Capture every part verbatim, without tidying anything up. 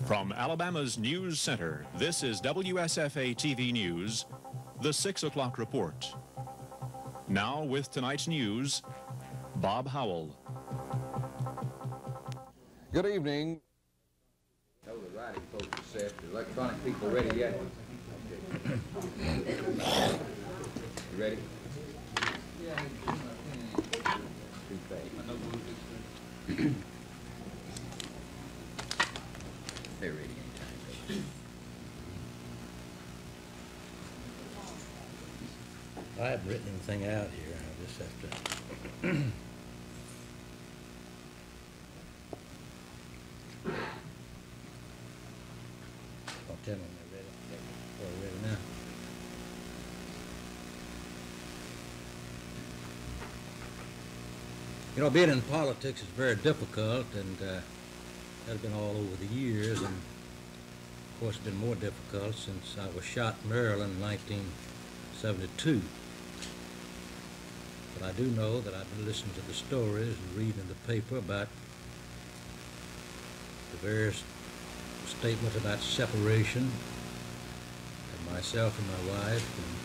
From Alabama's News Center, this is W S F A T V News, the six o'clock report. Now with tonight's news, Bob Howell. Good evening. No, the writing folks are set. The electronic people ready yet? You ready? Too fast. They're ready anytime. I haven't written anything out here. I just have to. Don't tell me they're ready. They're ready now. You know, being in politics is very difficult, and uh, that's been all over the years, and of course it's been more difficult since I was shot in Maryland in nineteen seventy-two. But I do know that I've been listening to the stories and reading in the paper about the various statements about separation of myself and my wife. And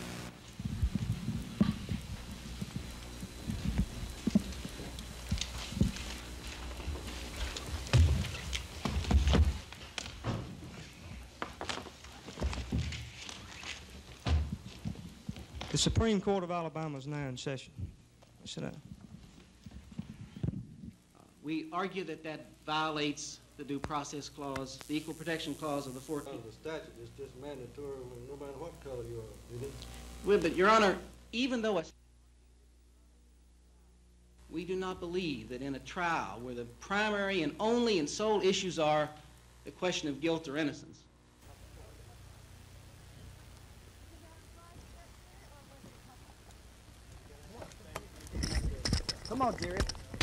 the Supreme Court of Alabama is now in session. Sit down. We argue that that violates the Due Process Clause, the Equal Protection Clause of the fourteenth. The statute is just mandatory no matter what color you are, isn't it? Well, but, Your Honor, even though a, we do not believe that in a trial where the primary and only and sole issues are the question of guilt or innocence, come on, Jerry.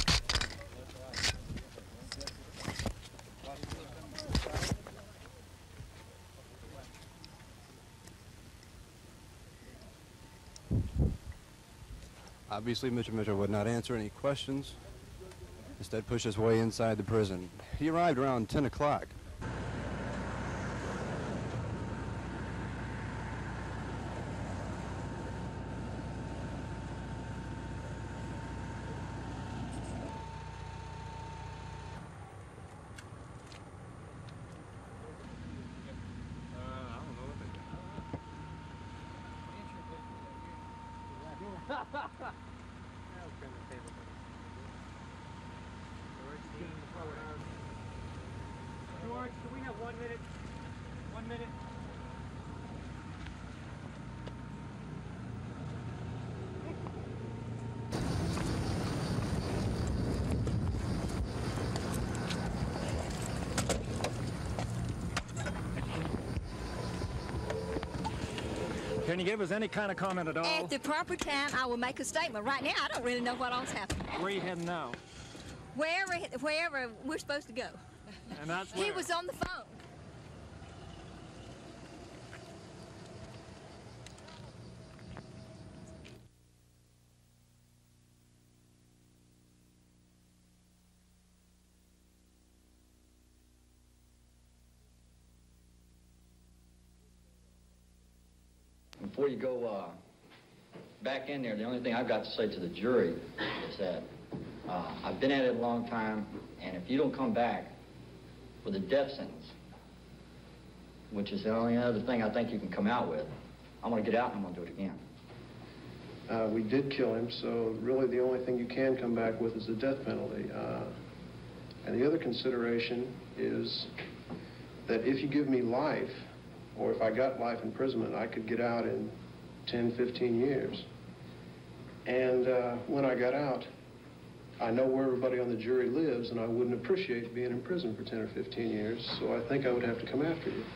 Obviously, Mister Mitchell would not answer any questions. Instead, pushed his way inside the prison. He arrived around ten o'clock. George, can we have one minute? One minute. Can you give us any kind of comment at all? At the proper time, I will make a statement. Right now, I don't really know what all's happening. Where are you heading now? Wherever, wherever we're supposed to go. And that's He where? was on the phone. Before you go uh, back in there, the only thing I've got to say to the jury is that uh, I've been at it a long time, and if you don't come back with a death sentence, which is the only other thing I think you can come out with, I'm going to get out and I'm going to do it again. Uh, we did kill him, so really the only thing you can come back with is the death penalty. Uh, and the other consideration is that if you give me life, or if I got life imprisonment, I could get out in ten, fifteen years. And uh, when I got out, I know where everybody on the jury lives, and I wouldn't appreciate being in prison for ten or fifteen years, so I think I would have to come after you.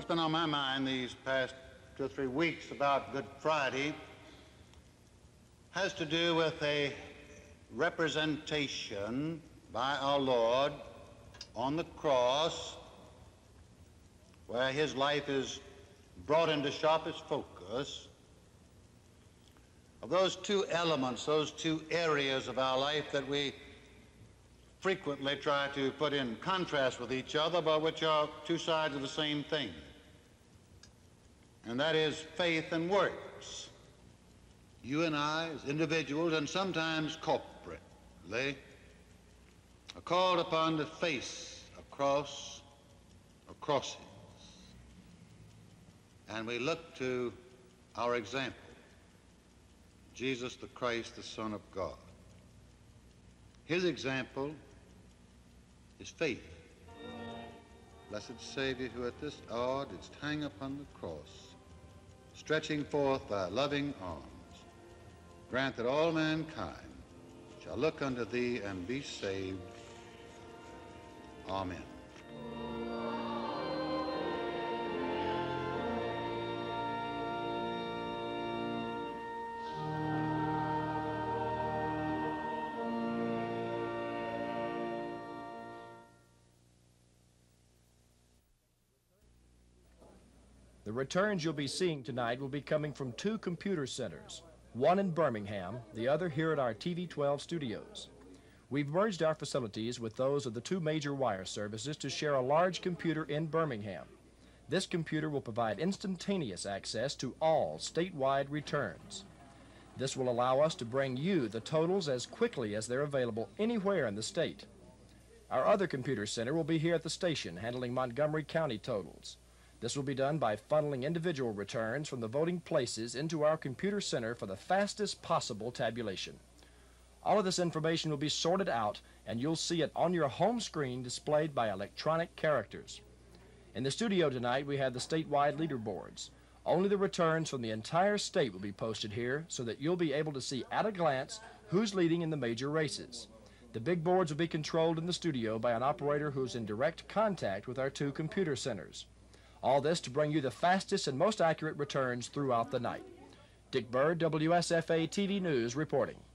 What's been on my mind these past two or three weeks about Good Friday has to do with a representation by our Lord on the cross, where his life is brought into sharpest focus, of those two elements, those two areas of our life that we frequently try to put in contrast with each other, but which are two sides of the same thing. And that is faith and works. You and I, as individuals, and sometimes corporately, are called upon to face across or crosses. And we look to our example, Jesus the Christ, the Son of God. His example is faith. Blessed Savior, who at this hour didst hang upon the cross, stretching forth thy loving arms, grant that all mankind shall look unto thee and be saved. Amen. The returns you'll be seeing tonight will be coming from two computer centers, one in Birmingham, the other here at our T V twelve studios. We've merged our facilities with those of the two major wire services to share a large computer in Birmingham. This computer will provide instantaneous access to all statewide returns. This will allow us to bring you the totals as quickly as they're available anywhere in the state. Our other computer center will be here at the station handling Montgomery County totals. This will be done by funneling individual returns from the voting places into our computer center for the fastest possible tabulation. All of this information will be sorted out, and you'll see it on your home screen displayed by electronic characters. In the studio tonight, we have the statewide leaderboards. Only the returns from the entire state will be posted here so that you'll be able to see at a glance who's leading in the major races. The big boards will be controlled in the studio by an operator who's in direct contact with our two computer centers. All this to bring you the fastest and most accurate returns throughout the night. Dick Bird, W S F A T V News, reporting.